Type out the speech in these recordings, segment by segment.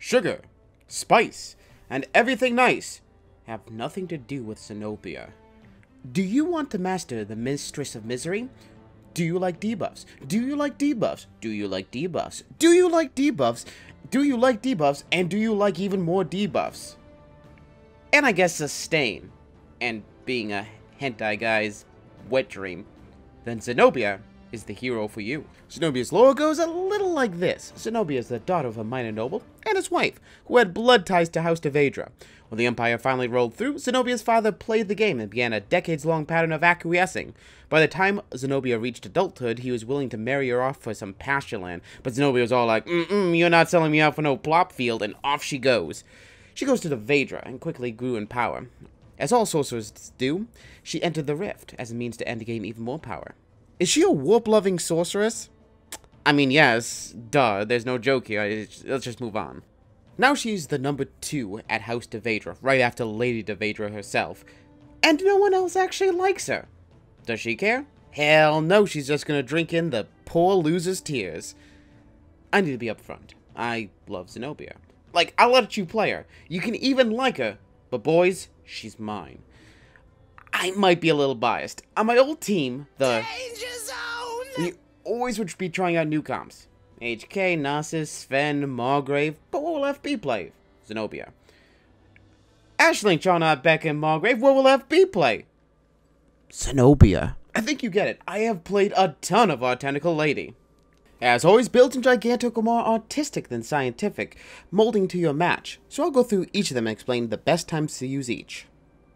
sugar, spice, and everything nice have nothing to do with Xenobia. Do you want to master the Mistress of Misery? Do you like debuffs? Do you like debuffs? Do you like debuffs? Do you like debuffs? Do you like debuffs? And do you like even more debuffs? And I guess sustain. And being a hentai guy's wet dream. Then Xenobia is the hero for you. Xenobia's lore goes a little like this. Xenobia is the daughter of a minor noble and his wife, who had blood ties to House Devadra. When the Empire finally rolled through, Xenobia's father played the game and began a decades-long pattern of acquiescing. By the time Xenobia reached adulthood, he was willing to marry her off for some pasture land, but Xenobia was all like, you're not selling me out for no plop field, and off she goes. She goes to Devadra and quickly grew in power. As all sorcerers do, she entered the Rift as a means to end the game even more power. Is she a warp-loving sorceress? I mean, yes, duh, there's no joke here, let's just move on. Now she's the number 2 at House Devadra, right after Lady Devadra herself. And no one else actually likes her. Does she care? Hell no, she's just gonna drink in the poor loser's tears. I need to be upfront. I love Xenobia. Like, I'll let you play her. You can even like her. But boys, she's mine. I might be a little biased. On my old team, the Danger Zone! we always would be trying out new comps. HK, Nasus, Sven, Margrave, but what will FB play? Xenobia. Ashling, Charnot, Beck, and Margrave, what will FB play? Xenobia. I think you get it. I have played a ton of our tentacle lady. As always, builds in Gigantic are more artistic than scientific, molding to your match, so I'll go through each of them and explain the best times to use each.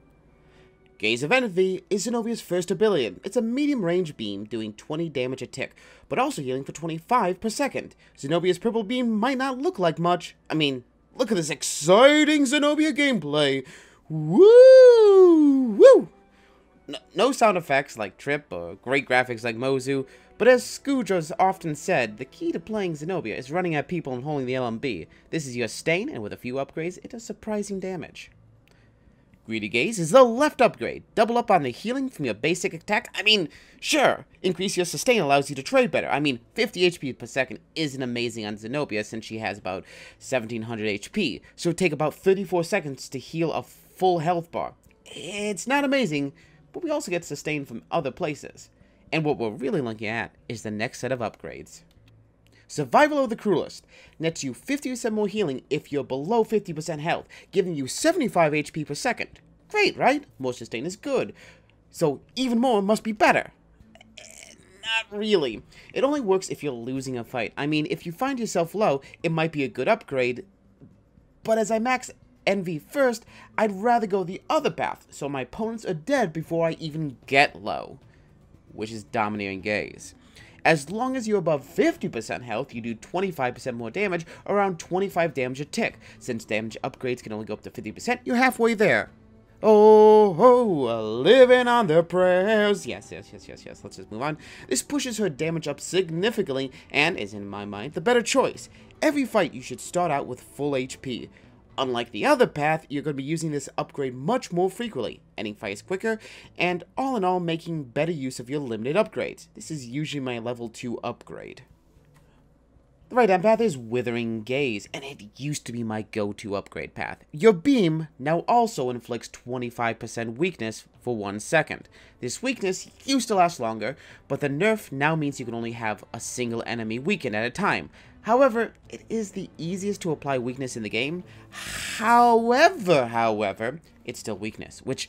Gaze of Envy is Xenobia's first ability. It's a medium-range beam doing 20 damage a tick, but also healing for 25 per second. Xenobia's purple beam might not look like much. I mean, look at this exciting Xenobia gameplay. Woo! Woo! No sound effects like Trip or great graphics like Mozu, but as Scoodra's often said, the key to playing Xenobia is running at people and holding the LMB. This is your stain, and with a few upgrades, it does surprising damage. Greedy Gaze is the left upgrade. Double up on the healing from your basic attack. I mean, sure, increase your sustain allows you to trade better. I mean, 50 HP per second isn't amazing on Xenobia since she has about 1700 HP, so it would take about 34 seconds to heal a full health bar. It's not amazing, but we also get sustain from other places. And what we're really looking at is the next set of upgrades. Survival of the Cruelest nets you 50% more healing if you're below 50% health, giving you 75 HP per second. Great, right? More sustain is good. So even more must be better. Not really. It only works if you're losing a fight. I mean, if you find yourself low, it might be a good upgrade. But as I max Envy first, I'd rather go the other path, so my opponents are dead before I even get low, which is Domineering Gaze. As long as you're above 50% health, you do 25% more damage, around 25 damage a tick. Since damage upgrades can only go up to 50%, you're halfway there. Oh, living on their prayers. Yes. Let's just move on. This pushes her damage up significantly and is, in my mind, the better choice. Every fight, you should start out with full HP. Unlike the other path, you're going to be using this upgrade much more frequently, ending fights quicker, and all in all making better use of your limited upgrades. This is usually my level 2 upgrade. The right-hand path is Withering Gaze, and it used to be my go-to upgrade path. Your beam now also inflicts 25% weakness for 1 second. This weakness used to last longer, but the nerf now means you can only have a single enemy weakened at a time. However, it is the easiest to apply weakness in the game. However, it's still weakness, which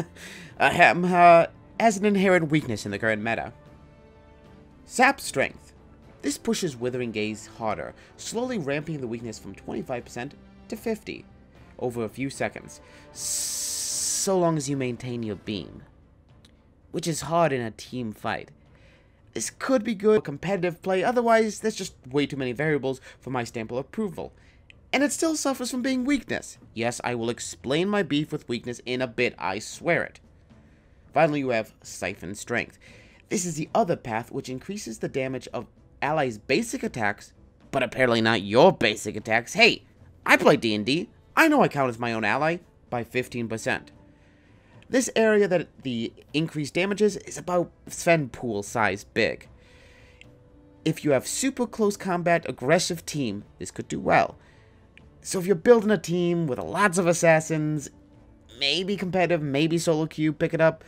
has an inherent weakness in the current meta. Sap Strength. This pushes Withering Gaze harder, slowly ramping the weakness from 25% to 50% over a few seconds, so long as you maintain your beam, which is hard in a team fight. This could be good for competitive play, otherwise there's just way too many variables for my stamp of approval. And it still suffers from being weakness. Yes, I will explain my beef with weakness in a bit, I swear it. Finally, you have Siphon Strength. This is the other path which increases the damage of allies' basic attacks, but apparently not your basic attacks. Hey, I play D&D. I know I count as my own ally by 15%. This area that the increased damages is about Sven pool size big. If you have super close combat aggressive team, this could do well. So if you're building a team with lots of assassins, maybe competitive, maybe solo queue, pick it up.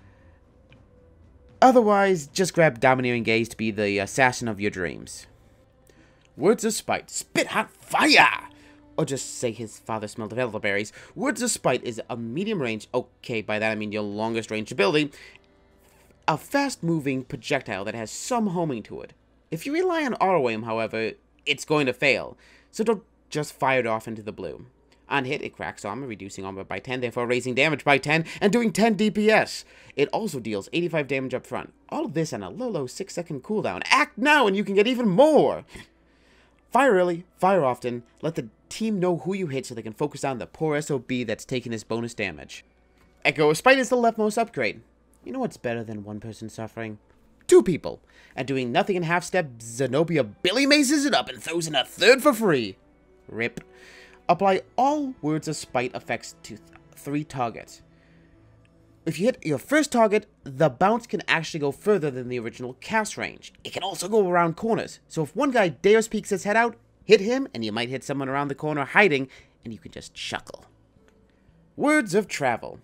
Otherwise, just grab Domineering Gaze to be the assassin of your dreams. Words of Spite. Spit hot fire! Or just say his father smelled of elderberries. Words of Spite is a medium range, okay, by that I mean your longest range ability, a fast-moving projectile that has some homing to it. If you rely on auto-aim, however, it's going to fail, so don't just fire it off into the blue. On hit, it cracks armor, reducing armor by 10, therefore raising damage by 10, and doing 10 DPS. It also deals 85 damage up front. All of this on a low 6-second cooldown. Act now and you can get even more! Fire early, fire often, let the team know who you hit so they can focus on the poor SOB that's taking this bonus damage. Echo of Spite is the leftmost upgrade. You know what's better than one person suffering? 2 people. And doing nothing in half-step, Xenobia Billy Mazes it up and throws in a third for free. Rip. Apply all Words of Spite effects to 3 targets. If you hit your first target, the bounce can actually go further than the original cast range. It can also go around corners, so if one guy dares peeks his head out, hit him, and you might hit someone around the corner hiding, and you can just chuckle. Words of Travel.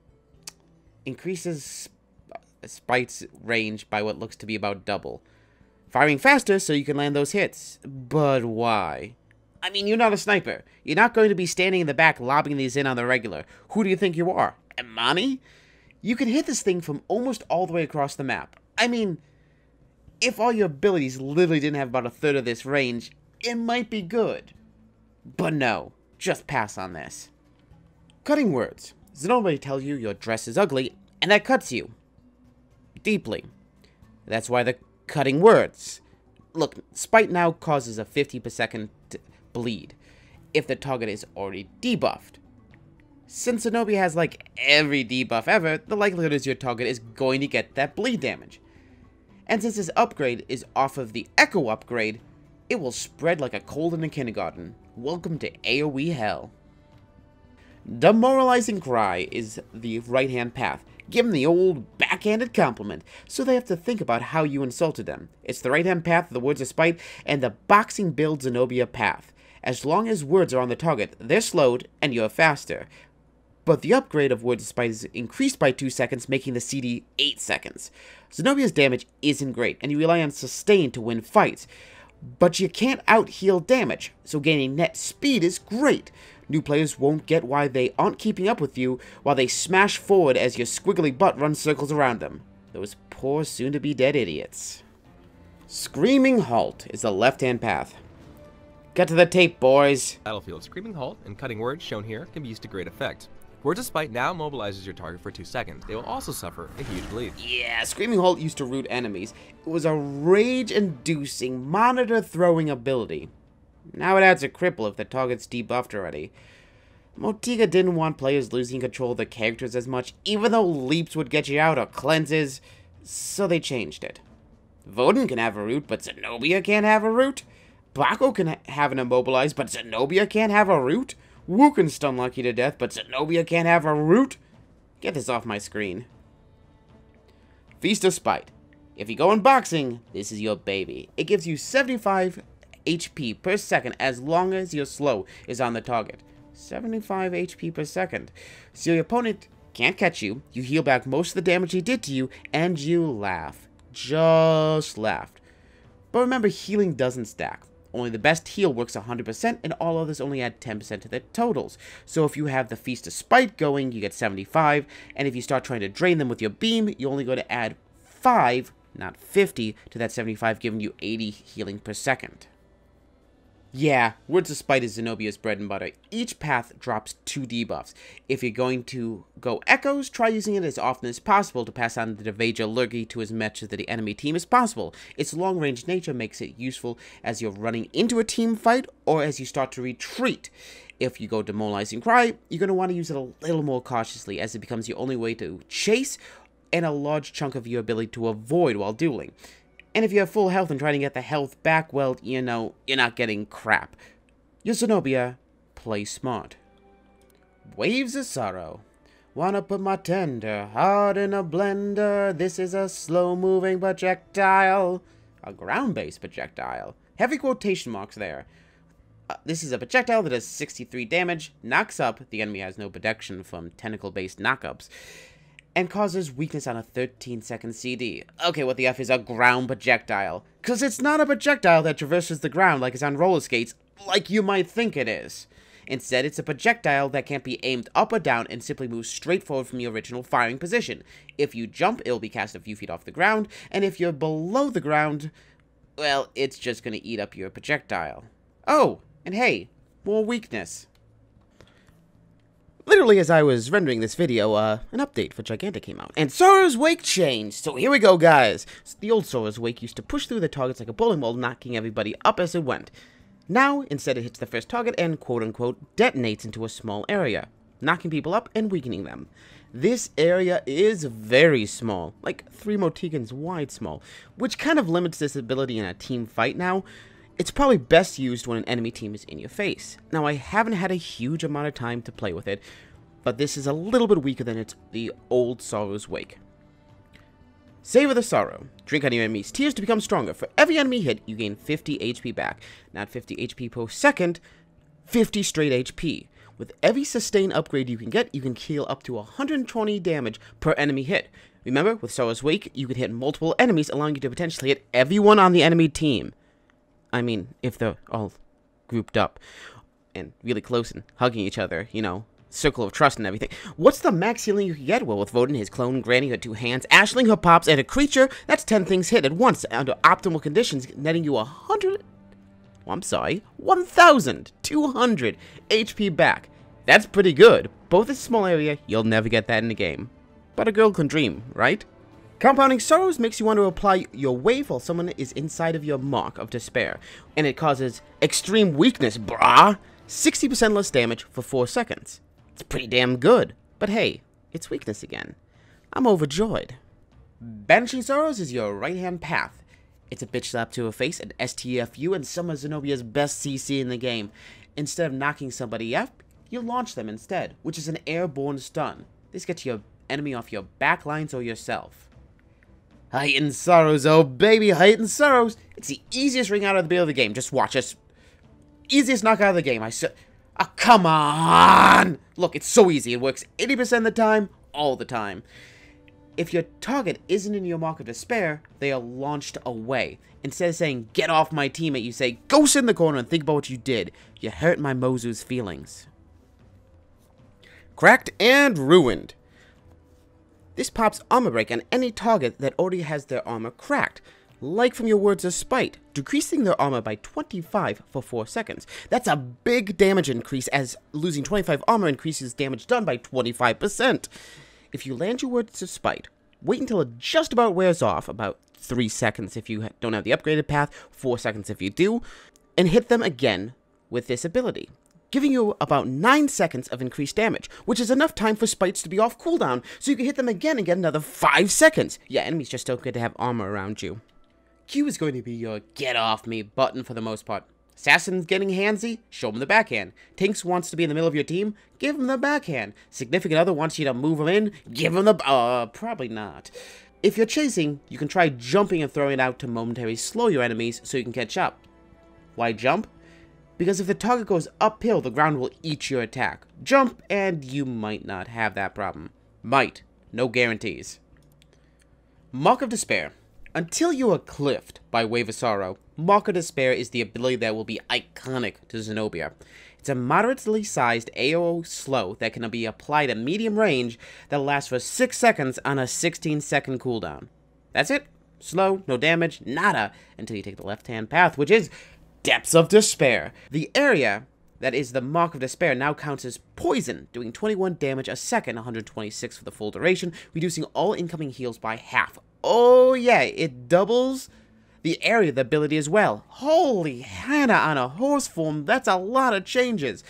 Increases Spite's range by what looks to be about double. Firing faster so you can land those hits. But why? I mean, you're not a sniper. You're not going to be standing in the back lobbing these in on the regular. Who do you think you are? Imani? You can hit this thing from almost all the way across the map. I mean, if all your abilities literally didn't have about a third of this range, it might be good. But no, just pass on this. Cutting words. Xenobia tells you your dress is ugly, and that cuts you. Deeply. That's why they're cutting words. Look, Spite now causes a 50 per second bleed if the target is already debuffed. Since Xenobia has like every debuff ever, the likelihood is your target is going to get that bleed damage. And since this upgrade is off of the Echo upgrade, it will spread like a cold in a kindergarten. Welcome to AoE hell. Demoralizing Cry is the right-hand path. Give them the old backhanded compliment, so they have to think about how you insulted them. It's the right-hand path of the Words of Spite and the boxing build Xenobia path. As long as words are on the target, they're slowed and you're faster. But the upgrade of Words of Spite is increased by 2 seconds, making the CD 8 seconds. Xenobia's damage isn't great, and you rely on sustain to win fights. But you can't out-heal damage, so gaining net speed is great. New players won't get why they aren't keeping up with you while they smash forward as your squiggly butt runs circles around them. Those poor soon-to-be-dead idiots. Screaming Halt is the left-hand path. Get to the tape, boys. Battlefield Screaming Halt and Cutting Words shown here can be used to great effect. Words of Spite now mobilizes your target for 2 seconds. They will also suffer a huge bleed. Yeah, Screaming Halt used to root enemies. It was a rage-inducing, monitor-throwing ability. Now it adds a cripple if the target's debuffed already. Motiga didn't want players losing control of their characters as much, even though leaps would get you out or cleanses, so they changed it. Voden can have a root, but Xenobia can't have a root? Baco can have an immobilize, but Xenobia can't have a root? Wu can stun Lucky to death, but Xenobia can't have a root? Get this off my screen. Feast of Spite. If you go in boxing, this is your baby. It gives you 75 HP per second as long as your slow is on the target. 75 HP per second. So your opponent can't catch you, you heal back most of the damage he did to you, and you laugh. Just laughed. But remember, healing doesn't stack. Only the best heal works 100%, and all others only add 10% to their totals. So if you have the Feast of Spite going, you get 75, and if you start trying to drain them with your beam, you only go to add 5, not 50, to that 75, giving you 80 healing per second. Yeah, Words of Spite is Xenobia's bread and butter. Each path drops 2 debuffs. If you're going to go Echoes, try using it as often as possible to pass on the Devaja Lurgy to as much of the enemy team as possible. Its long-range nature makes it useful as you're running into a team fight or as you start to retreat. If you go Demoralizing Cry, you're going to want to use it a little more cautiously as it becomes your only way to chase and a large chunk of your ability to avoid while dueling. And if you have full health and trying to get the health back, well, you know, you're not getting crap. Your Xenobia, play smart. Waves of Sorrow. Wanna put my tender heart in a blender. This is a slow-moving projectile. A ground-based projectile. Heavy quotation marks there. This is a projectile that does 63 damage, knocks up, the enemy has no protection from tentacle-based knockups, and causes weakness on a 13-second CD. Okay, what the F is a ground projectile? Because it's not a projectile that traverses the ground like it's on roller skates, like you might think it is. Instead, it's a projectile that can't be aimed up or down and simply moves straight forward from the original firing position. If you jump, it'll be cast a few feet off the ground, and if you're below the ground, well, it's just gonna eat up your projectile. Oh, and hey, more weakness. Literally, as I was rendering this video, an update for Gigantic came out, and Sora's Wake changed! So here we go, guys! So the old Sora's Wake used to push through the targets like a bowling ball, knocking everybody up as it went. Now, instead it hits the first target and, quote-unquote, detonates into a small area, knocking people up and weakening them. This area is very small, like 3 Motigans wide small, which kind of limits this ability in a team fight now. It's probably best used when an enemy team is in your face. Now, I haven't had a huge amount of time to play with it, but this is a little bit weaker than the old Sora's Wake. Savor the sorrow. Drink on your enemy's tears to become stronger. For every enemy hit, you gain 50 HP back. Not 50 HP per second, 50 straight HP. With every sustain upgrade you can get, you can heal up to 120 damage per enemy hit. Remember, with Sora's Wake, you can hit multiple enemies, allowing you to potentially hit everyone on the enemy team. I mean, if they're all grouped up and really close and hugging each other, you know, circle of trust and everything. What's the max healing you can get? Well, with Voden, his clone, Granny, her 2 hands, Ashling, her pops, and a creature, that's 10 things hit at once under optimal conditions, netting you 1,200 HP back. That's pretty good. Both a small area, you'll never get that in the game. But a girl can dream, right? Compounding Sorrows makes you want to apply your wave while someone is inside of your Mark of Despair, and it causes extreme weakness, brah! 60% less damage for 4 seconds. It's pretty damn good, but hey, it's weakness again. I'm overjoyed. Banishing Sorrows is your right-hand path. It's a bitch slap to her face, an STFU, and some of Xenobia's best CC in the game. Instead of knocking somebody up, you launch them instead, which is an airborne stun. This gets your enemy off your back lines or yourself. Heightened Sorrows, oh baby, Heightened Sorrows! It's the easiest ring out of the beginning of the game. Just watch us. Easiest knockout of the game. Oh, come on! Look, it's so easy. It works 80% of the time, all the time. If your target isn't in your Mark of Despair, they are launched away. Instead of saying, get off my teammate, you say, go sit in the corner and think about what you did. You hurt my Mozu's feelings. Cracked and Ruined. This pops armor break on any target that already has their armor cracked, like from your Words of Spite, decreasing their armor by 25 for 4 seconds. That's a big damage increase, as losing 25 armor increases damage done by 25%. If you land your Words of Spite, wait until it just about wears off, about 3 seconds if you don't have the upgraded path, 4 seconds if you do, and hit them again with this ability, giving you about 9 seconds of increased damage, which is enough time for Spites to be off cooldown, so you can hit them again and get another 5 seconds. Yeah, enemies just don't get to have armor around you. Q is going to be your get off me button for the most part. Assassin's getting handsy? Show him the backhand. Tinks wants to be in the middle of your team? Give him the backhand. Significant other wants you to move him in? Give him the... probably not. If you're chasing, you can try jumping and throwing it out to momentarily slow your enemies so you can catch up. Why jump? Because if the target goes uphill, the ground will eat your attack. Jump, and you might not have that problem. Might. No guarantees. Mark of Despair. Until you are cliffed by Wave of Sorrow, Mark of Despair is the ability that will be iconic to Xenobia. It's a moderately sized AOO slow that can be applied at medium range that lasts for 6 seconds on a 16-second cooldown. That's it. Slow, no damage, nada, until you take the left-hand path, which is Depths of Despair. The area that is the Mark of Despair now counts as poison, doing 21 damage a second, 126 for the full duration, reducing all incoming heals by half. Oh yeah, it doubles the area of the ability as well. Holy Hannah on a horse form, that's a lot of changes.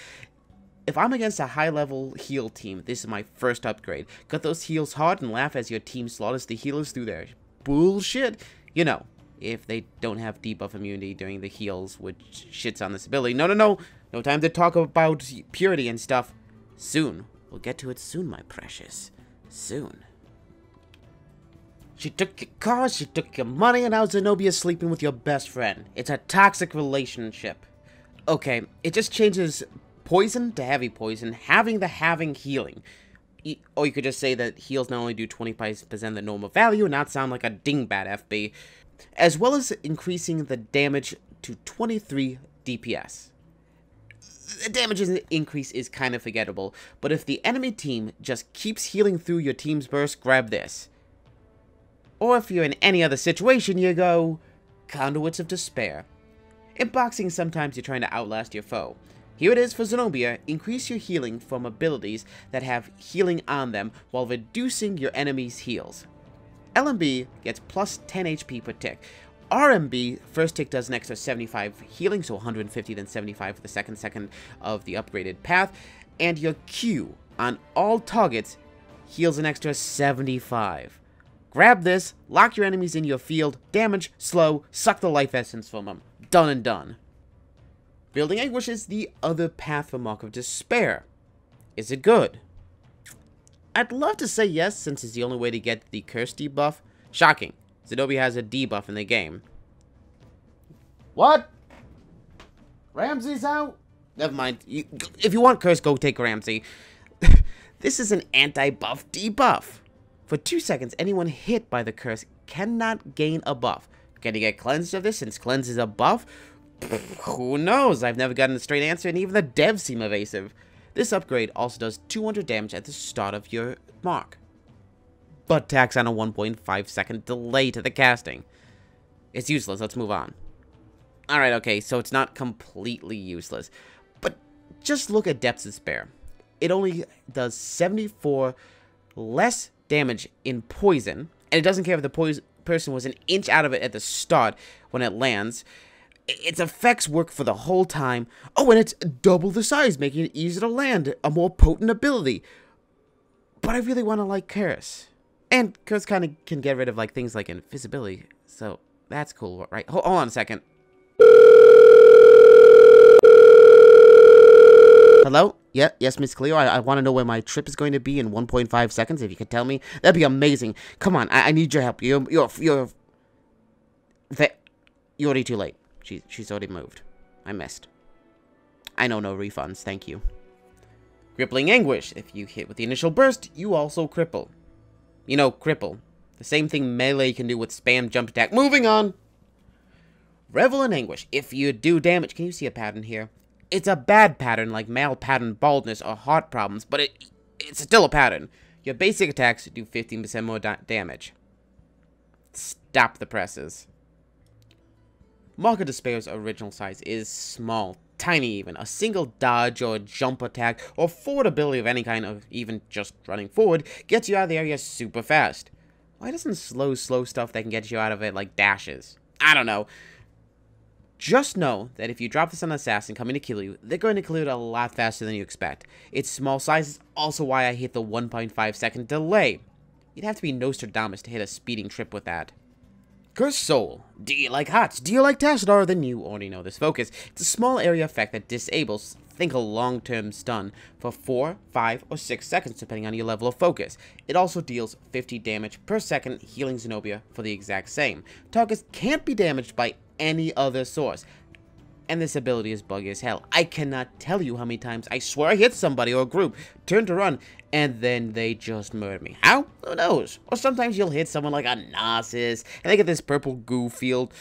If I'm against a high-level heal team, this is my first upgrade. Cut those heals hard and laugh as your team slaughters the healers through their bullshit. You know, if they don't have debuff immunity during the heals, which shits on this ability. No time to talk about purity and stuff. Soon. We'll get to it soon, my precious. Soon. She took your car, she took your money, and now Xenobia's sleeping with your best friend. It's a toxic relationship. Okay, it just changes poison to heavy poison, having the having healing. Or you could just say that heals not only do 25% the normal value and not sound like a dingbat FB, as well as increasing the damage to 23 DPS. The damage increase is kind of forgettable, but if the enemy team just keeps healing through your team's burst, grab this. Or if you're in any other situation, you go Conduits of Despair. In boxing, sometimes you're trying to outlast your foe. Here it is for Xenobia. Increase your healing from abilities that have healing on them while reducing your enemy's heals. LMB gets plus 10 HP per tick. RMB, first tick does an extra 75 healing, so 150 then 75 for the second of the upgraded path. And your Q on all targets heals an extra 75. Grab this, lock your enemies in your field, damage, slow, suck the life essence from them. Done and done. Building Anguish is the other path for Mark of Despair. Is it good? I'd love to say yes, since it's the only way to get the curse debuff. Shocking. Xenobia has a debuff in the game. What? Ramsey's out? Never mind. If you want curse, go take Ramsey. This is an anti-buff debuff. For 2 seconds, anyone hit by the curse cannot gain a buff. Can you get cleansed of this since cleanse is a buff? Who knows? I've never gotten a straight answer, and even the devs seem evasive. This upgrade also does 200 damage at the start of your mark, but tacks on a 1.5 second delay to the casting. It's useless. Let's move on. Alright, okay, so it's not completely useless, but just look at Depths of Despair. It only does 74 less damage in poison, and it doesn't care if the person was an inch out of it at the start when it lands. Its effects work for the whole time. Oh, and it's double the size, making it easier to land, a more potent ability. But I really want to like Curse. And Curse kind of can get rid of like things like invisibility, so that's cool, right? Hold on a second. Hello? Yeah, yes, Miss Cleo. I want to know where my trip is going to be in 1.5 seconds. If you could tell me, that'd be amazing. Come on, I need your help. You're already too late. She's already moved. I missed. I know, no refunds. Thank you. Crippling Anguish. If you hit with the initial burst, you also cripple. You know, cripple. The same thing melee can do with spam jump attack. Moving on. Revel in Anguish. If you do damage, can you see a pattern here? It's a bad pattern like male pattern baldness or heart problems, but it's still a pattern. Your basic attacks do 15% more damage. Stop the presses. Mark of Despair's original size is small, tiny even. A single dodge or jump attack or forward ability of any kind, of even just running forward, gets you out of the area super fast. Why doesn't slow stuff that can get you out of it like dashes? I don't know. Just know that if you drop this on an assassin coming to kill you, they're going to kill it a lot faster than you expect. Its small size is also why I hit the 1.5 second delay. You'd have to be Nostradamus to hit a speeding trip with that. Cursed Soul. Do you like HOTS? Do you like Tassadar? Then you already know this focus. It's a small area effect that disables, think a long-term stun, for 4, 5, or 6 seconds depending on your level of focus. It also deals 50 damage per second, healing Xenobia for the exact same. Targets can't be damaged by any other source. And this ability is buggy as hell. I cannot tell you how many times I swear I hit somebody or a group, turn to run, and then they just murder me. How? Who knows? Or sometimes you'll hit someone like a Gnosis, and they get this purple goo field,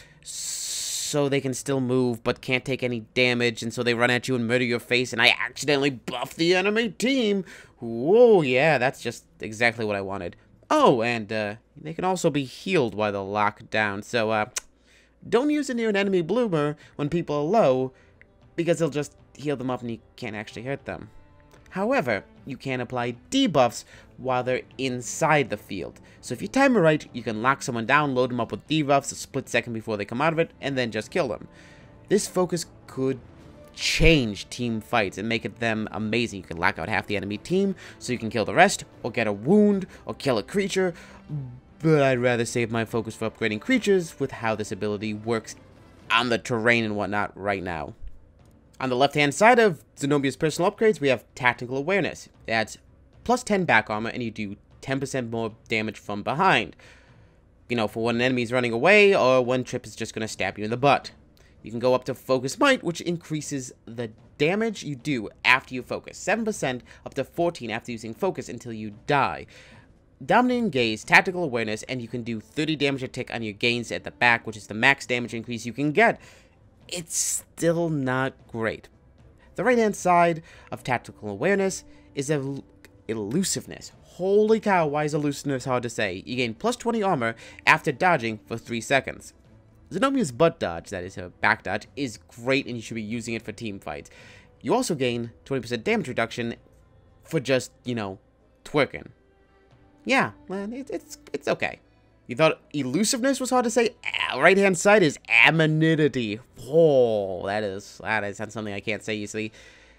so they can still move, but can't take any damage, and so they run at you and murder your face, and I accidentally buff the enemy team. Whoa, yeah, that's just exactly what I wanted. Oh, and they can also be healed while they're locked down, so, don't use it near an enemy bloomer when people are low, because they'll just heal them up and you can't actually hurt them. However, you can apply debuffs while they're inside the field. So if you time it right, you can lock someone down, load them up with debuffs a split second before they come out of it, and then just kill them. This focus could change team fights and make them amazing. You can lock out half the enemy team, so you can kill the rest, or get a wound, or kill a creature. But I'd rather save my focus for upgrading creatures with how this ability works on the terrain and whatnot right now. On the left-hand side of Xenobia's personal upgrades, we have Tactical Awareness. It adds plus 10 back armor, and you do 10% more damage from behind. You know, for when an enemy's running away, or when Trip is just going to stab you in the butt. You can go up to Focus Might, which increases the damage you do after you focus. 7% up to 14 after using focus until you die. Dominating Gaze, Tactical Awareness, and you can do 30 damage a tick on your gains at the back, which is the max damage increase you can get. It's still not great. The right-hand side of Tactical Awareness is Elusiveness. Holy cow, why is Elusiveness hard to say? You gain plus 20 armor after dodging for 3 seconds. Xenobia's butt dodge, that is her back dodge, is great and you should be using it for team fights. You also gain 20% damage reduction for just, you know, twerking. Yeah, well, it's okay. You thought Elusiveness was hard to say? Right-hand side is Amenity. Oh, that's something I can't say easily.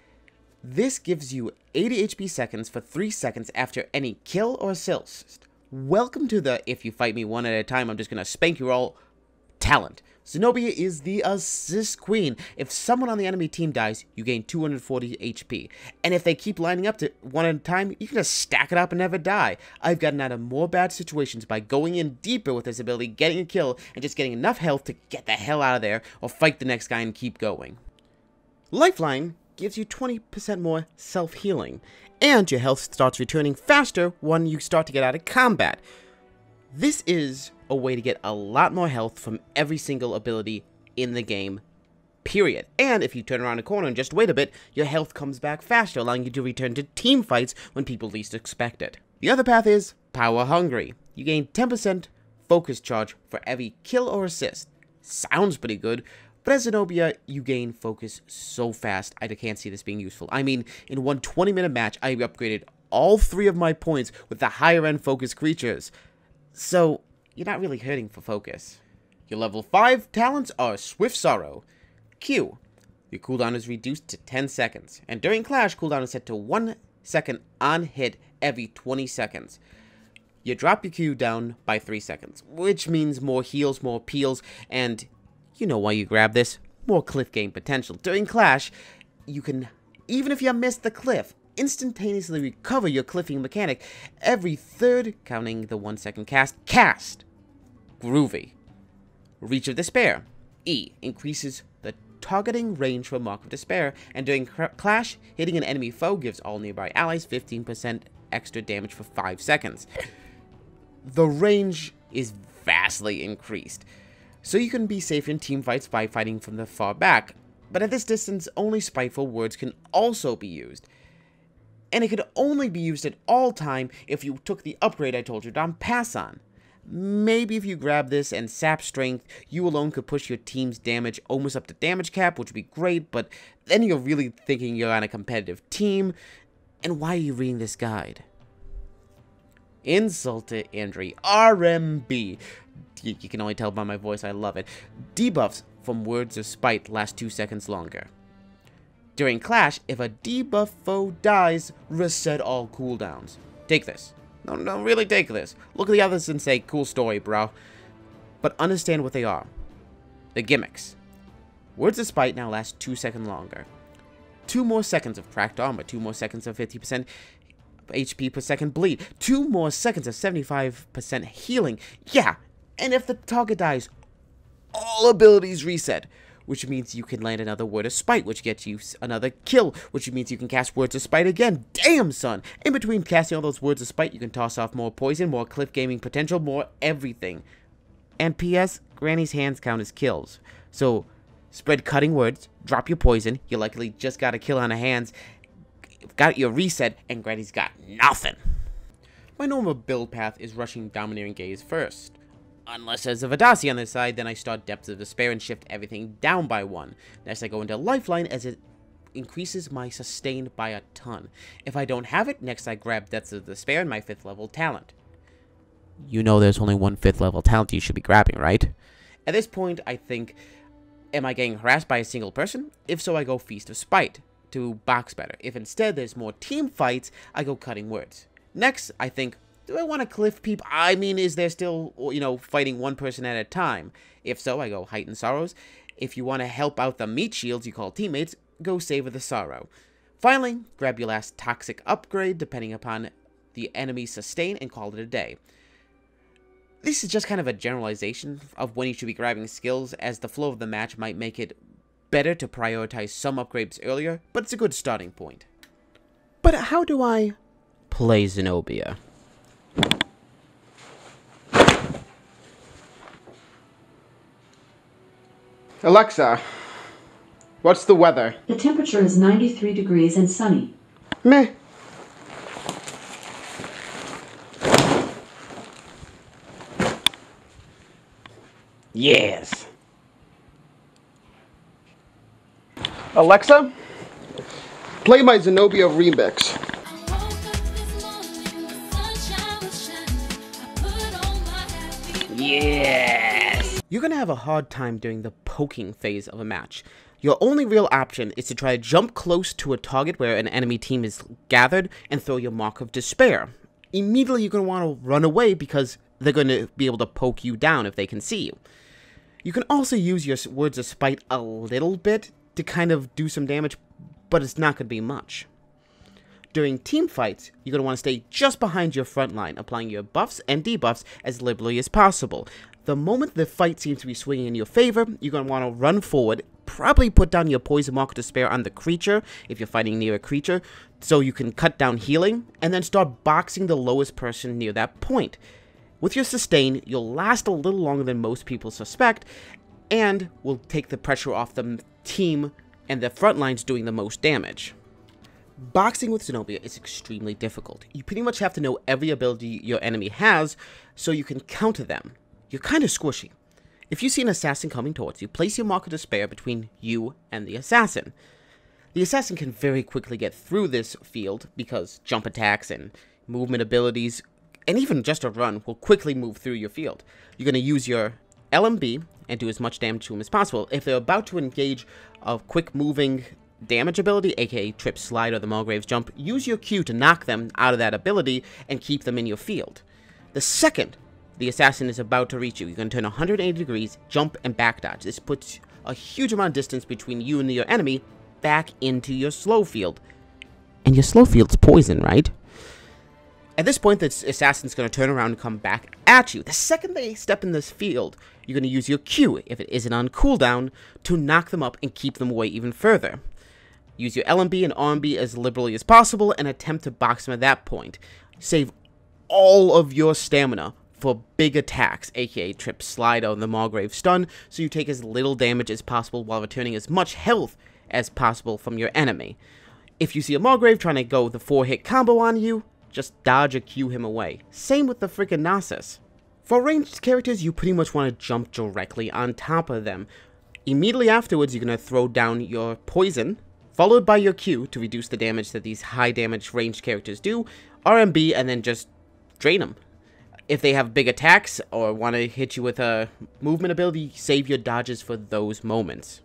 This gives you 80 HP seconds for 3 seconds after any kill or assist. Welcome to the if you fight me one at a time, I'm just gonna spank you all talent. Xenobia is the assist queen. If someone on the enemy team dies, you gain 240 HP. And if they keep lining up to one at a time, you can just stack it up and never die. I've gotten out of more bad situations by going in deeper with this ability, getting a kill, and just getting enough health to get the hell out of there, or fight the next guy and keep going. Lifeline gives you 20% more self-healing, and your health starts returning faster when you start to get out of combat. This is a way to get a lot more health from every single ability in the game, period. And if you turn around a corner and just wait a bit, your health comes back faster, allowing you to return to team fights when people least expect it. The other path is Power Hungry. You gain 10% focus charge for every kill or assist. Sounds pretty good, but as Xenobia, you gain focus so fast, I can't see this being useful. I mean, in one 20-minute match, I upgraded all 3 of my points with the higher-end focus creatures. So, you're not really hurting for focus. Your level 5 talents are Swift Sorrow. Q. Your cooldown is reduced to 10 seconds, and during Clash, cooldown is set to 1 second on hit every 20 seconds. You drop your Q down by 3 seconds, which means more heals, more peels, and you know why you grab this, more cliff game potential. During Clash, you can, even if you missed the cliff, instantaneously recover your cliffing mechanic every third, counting the 1 second cast. Groovy. Reach of Despair. E. Increases the targeting range for Mark of Despair, and during Clash, hitting an enemy foe gives all nearby allies 15% extra damage for 5 seconds. The range is vastly increased, so you can be safe in team fights by fighting from the far back, but at this distance, only spiteful words can also be used. And it could only be used at all time if you took the upgrade I told you to pass on. Maybe if you grab this and sap strength, you alone could push your team's damage almost up to damage cap, which would be great, but then you're really thinking you're on a competitive team, and why are you reading this guide? Insult to injury. RMB. You can only tell by my voice, I love it. Debuffs from Words of Spite last 2 seconds longer. During Clash, if a debuff foe dies, reset all cooldowns. Take this. No, really take this. Look at the others and say, cool story, bro. But understand what they are. The gimmicks. Words of Spite now last 2 seconds longer. 2 more seconds of cracked armor. 2 more seconds of 50% HP per second bleed. 2 more seconds of 75% healing. Yeah, and if the target dies, all abilities reset, which means you can land another Word of Spite, which gets you another kill, which means you can cast Words of Spite again. Damn, son! In between casting all those Words of Spite, you can toss off more poison, more cliff gaming potential, more everything. And P.S., Granny's hands count as kills. So, spread cutting words, drop your poison, you likely just got a kill on her hands, got your reset, and Granny's got nothing. My normal build path is rushing Domineering Gaze first. Unless there's a Vadasi on this side, then I start Depths of Despair and shift everything down by 1. Next I go into Lifeline as it increases my sustain by a ton. If I don't have it, next I grab Depths of Despair and my 5th level talent. You know there's only one 5th level talent you should be grabbing, right? At this point, I think, am I getting harassed by a single person? If so, I go Feast of Spite to box better. If instead there's more team fights, I go Cutting Words. Next, I think, do I want to cliff peep? I mean, is there still, you know, fighting one person at a time? If so, I go Heighten Sorrows. If you want to help out the meat shields you call teammates, go Savor the Sorrow. Finally, grab your last Toxic upgrade, depending upon the enemy's sustain, and call it a day. This is just kind of a generalization of when you should be grabbing skills, as the flow of the match might make it better to prioritize some upgrades earlier, but it's a good starting point. But how do I play Xenobia? Alexa, what's the weather? The temperature is 93 degrees and sunny. Meh. Yes. Alexa, play my Xenobia remix. Yes! You're gonna have a hard time during the poking phase of a match. Your only real option is to try to jump close to a target where an enemy team is gathered and throw your Mark of Despair. Immediately you're gonna want to run away because they're gonna be able to poke you down if they can see you. You can also use your Words of Spite a little bit to kind of do some damage, but it's not gonna be much. During team fights, you're going to want to stay just behind your front line, applying your buffs and debuffs as liberally as possible. The moment the fight seems to be swinging in your favor, you're going to want to run forward, probably put down your Poison Mark of Despair on the creature, if you're fighting near a creature, so you can cut down healing, and then start boxing the lowest person near that point. With your sustain, you'll last a little longer than most people suspect, and will take the pressure off the team and the front lines doing the most damage. Boxing with Xenobia is extremely difficult. You pretty much have to know every ability your enemy has so you can counter them. You're kind of squishy. If you see an assassin coming towards you, place your Mark of Despair between you and the assassin. The assassin can very quickly get through this field because jump attacks and movement abilities, and even just a run, will quickly move through your field. You're going to use your LMB and do as much damage to them as possible. If they're about to engage a quick moving damage ability, aka Trip Slide or the Mulgrave's Jump, use your Q to knock them out of that ability and keep them in your field. The second the assassin is about to reach you, you're going to turn 180 degrees, jump, and back dodge. This puts a huge amount of distance between you and your enemy back into your slow field. And your slow field's poison, right? At this point, the assassin's going to turn around and come back at you. The second they step in this field, you're going to use your Q, if it isn't on cooldown, to knock them up and keep them away even further. Use your LMB and RMB as liberally as possible and attempt to box them at that point. Save all of your stamina for big attacks, aka Trip Slide or the Mulgrave Stun, so you take as little damage as possible while returning as much health as possible from your enemy. If you see a Mulgrave trying to go the 4-hit combo on you, just dodge or Q him away. Same with the freaking Nasus. For ranged characters, you pretty much want to jump directly on top of them. Immediately afterwards, you're going to throw down your poison, followed by your Q to reduce the damage that these high damage ranged characters do, RMB, and then just drain them. If they have big attacks or want to hit you with a movement ability, save your dodges for those moments.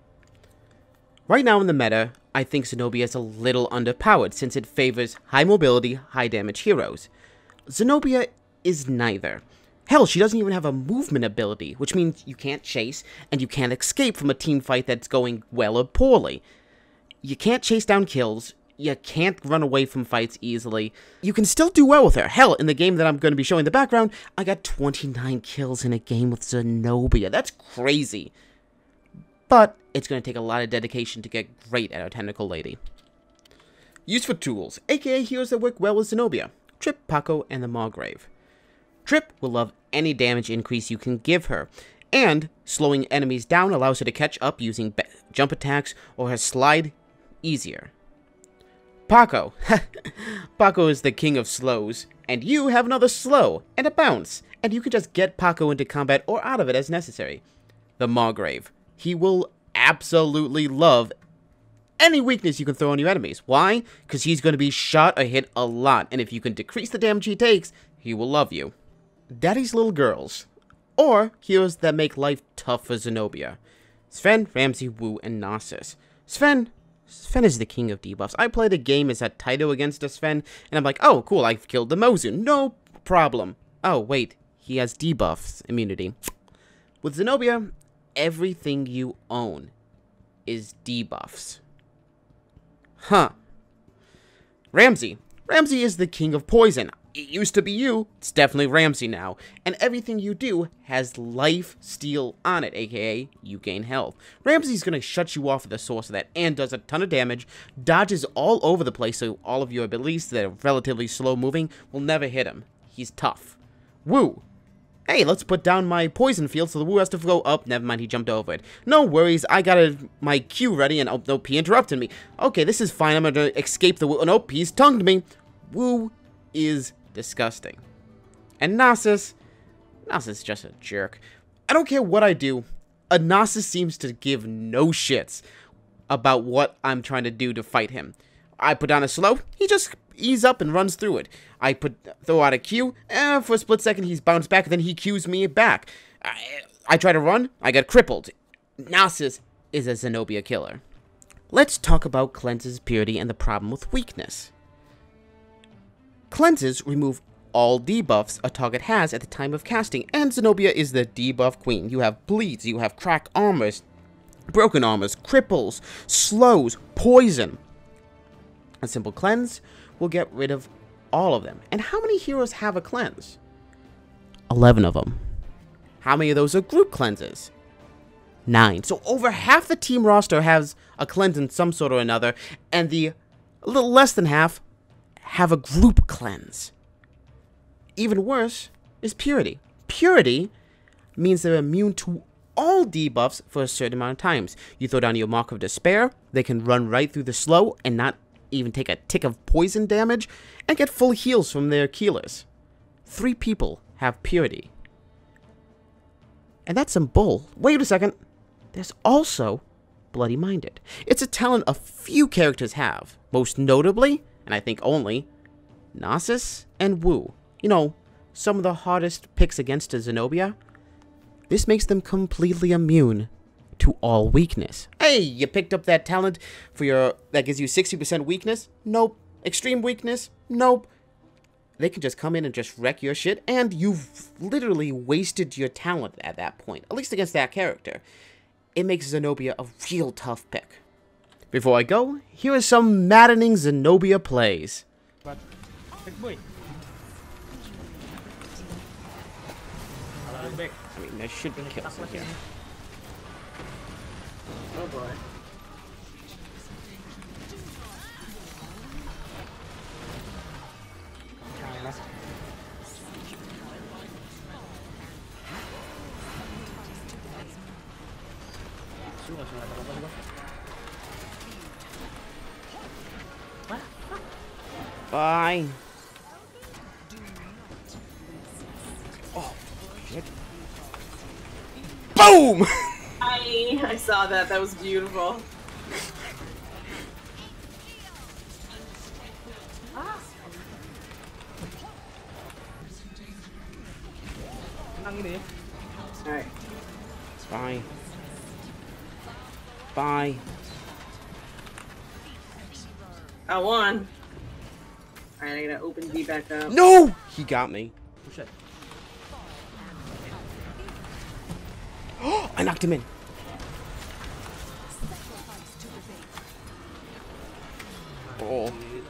Right now in the meta, I think Xenobia is a little underpowered since it favors high mobility, high damage heroes. Xenobia is neither. Hell, she doesn't even have a movement ability, which means you can't chase and you can't escape from a team fight that's going well or poorly. You can't chase down kills, you can't run away from fights easily. You can still do well with her. Hell, in the game that I'm going to be showing the background, I got 29 kills in a game with Xenobia. That's crazy. But it's going to take a lot of dedication to get great at our Tentacle Lady. Use for tools, aka heroes that work well with Xenobia. Trip, Paco, and the Mulgrave. Trip will love any damage increase you can give her, and slowing enemies down allows her to catch up using jump attacks or her slide easier. Paco. Paco is the king of slows, and you have another slow and a bounce, and you can just get Paco into combat or out of it as necessary. The Mulgrave. He will absolutely love any weakness you can throw on your enemies. Why? Because he's going to be shot or hit a lot, and if you can decrease the damage he takes, he will love you. Daddy's little girls, or heroes that make life tough for Xenobia. Sven, Ramsey, Wu, and Nasus. Sven is the king of debuffs. I played a game as a Taito against a Sven, and I'm like, oh, cool, I've killed the Mozu. No problem. Oh, wait, he has debuffs immunity. With Xenobia, everything you own is debuffs. Huh. Ramsey. Ramsey is the king of poison. It used to be you. It's definitely Ramsey now. And everything you do has life steal on it, aka you gain health. Ramsey's gonna shut you off at the source of that and does a ton of damage, dodges all over the place, so all of your abilities that are relatively slow moving will never hit him. He's tough. Woo! Hey, let's put down my poison field so the Woo has to go up. Never mind, he jumped over it. No worries, I got my Q ready, and oh, nope, he interrupted me. Okay, this is fine, I'm gonna escape the Woo. Oh, nope, he's tongued me. Woo is disgusting. And Nasus is just a jerk. I don't care what I do, a Nasus seems to give no shits about what I'm trying to do to fight him. I put down a slow, he just ease up and runs through it. I throw out a Q, for a split second he's bounced back, and then he Qs me back. I try to run, I get crippled. Nasus is a Xenobia killer. Let's talk about cleanses, purity, and the problem with weakness. Cleanses remove all debuffs a target has at the time of casting, and Xenobia is the debuff queen. You have bleeds, you have crack armors, broken armors, cripples, slows, poison. A simple cleanse will get rid of all of them. And how many heroes have a cleanse? 11 of them. How many of those are group cleanses? 9. So over half the team roster has a cleanse in some sort or another, and a little less than half have a group cleanse. Even worse is purity. Purity means they're immune to all debuffs for a certain amount of times. You throw down your Mark of Despair, they can run right through the slow and not even take a tick of poison damage, and get full heals from their healers. 3 people have purity. And that's some bull. Wait a second. There's also Bloody Minded. It's a talent a few characters have. Most notably, and I think only, Nasus and Woo. You know, some of the hardest picks against a Xenobia. This makes them completely immune to all weakness. Hey, you picked up that talent for that gives you 60% weakness? Nope. Extreme weakness? Nope. They can just come in and just wreck your shit, and you've literally wasted your talent at that point, at least against that character. It makes Xenobia a real tough pick. Before I go, here are some maddening Xenobia plays. Big boy. I mean, there should be kills in here. Oh boy. Bye. Oh, shit. Boom! I saw that. That was beautiful. Alright. Bye. Bye. I won. Alright, I gotta open D back up. No! He got me. Oh, shit. Oh, I knocked him in. Oh.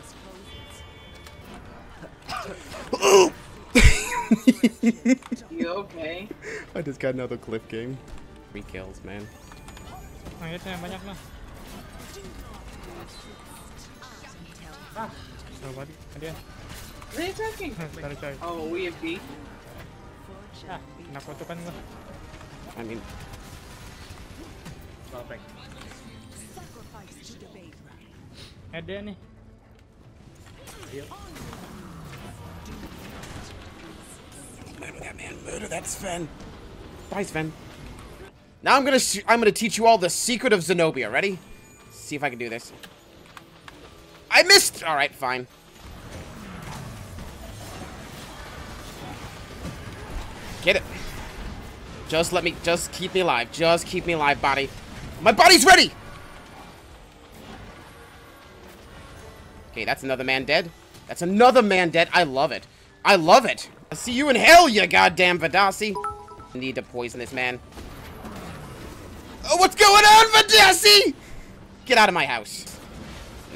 You okay? I just got another cliff game. 3 kills, man. Manggitnya banyak lah. Nobody. Dia. What are you talking? Tarik coy. Oh, we have B. Nakutukan gua. I mean, Baik. Ada nih. murder that man. Murder that Sven. Bye, Sven. Now I'm gonna teach you all the secret of Xenobia. Ready? See if I can do this. I missed! Alright, fine. Get it. Just keep me alive. Just keep me alive, body. My body's ready! Okay, that's another man dead. That's another man dead. I love it. I love it. I'll see you in hell, you goddamn Vadasi. I need to poison this man. Oh, what's going on, Vadasi? Get out of my house.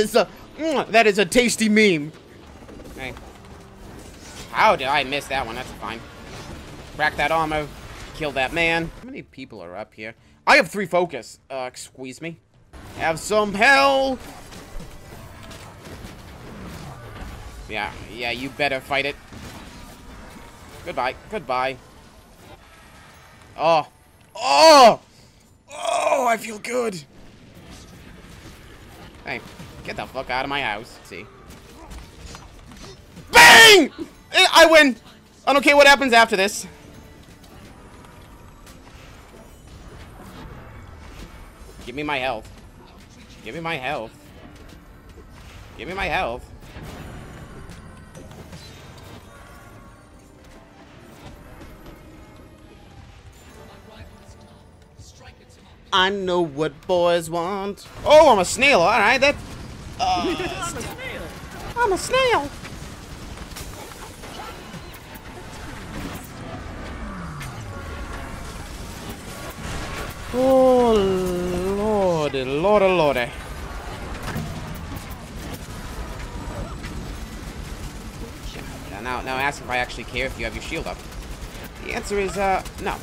that is a tasty meme. Hey. How did I miss that one? That's fine. Crack that armor. Kill that man. How many people are up here? I have 3 focus. Squeeze me. Have some hell. Yeah, you better fight it. Goodbye. Oh, I feel good. Hey, get the fuck out of my house. See. Bang! I win. I don't care what happens after this. Give me my health. Give me my health. Give me my health. I know what boys want. Oh, I'm a snail. All right, that. I'm a snail. I'm a snail. Oh, lordy, lordy, lordy. Now ask if I actually care if you have your shield up. The answer is, no.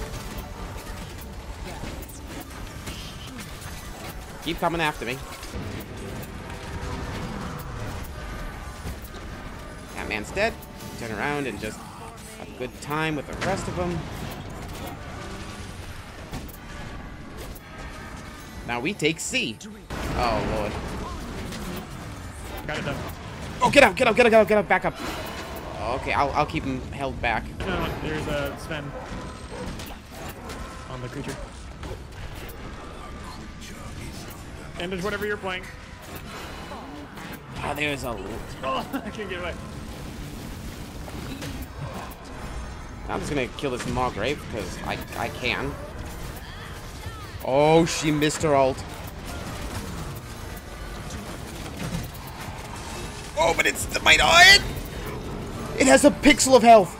Keep coming after me. That man's dead. Turn around and just have a good time with the rest of them. Now we take C. Oh, Lord. Got it done. Oh, get up, back up. Okay, I'll keep him held back. No, there's Sven on the creature. And there's whatever you're playing. Oh, there's a... Oh, I can't get away. I'm just gonna kill this Margrave, because I can. Oh, she missed her ult. Oh, but it's... my... Oh, it has a pixel of health.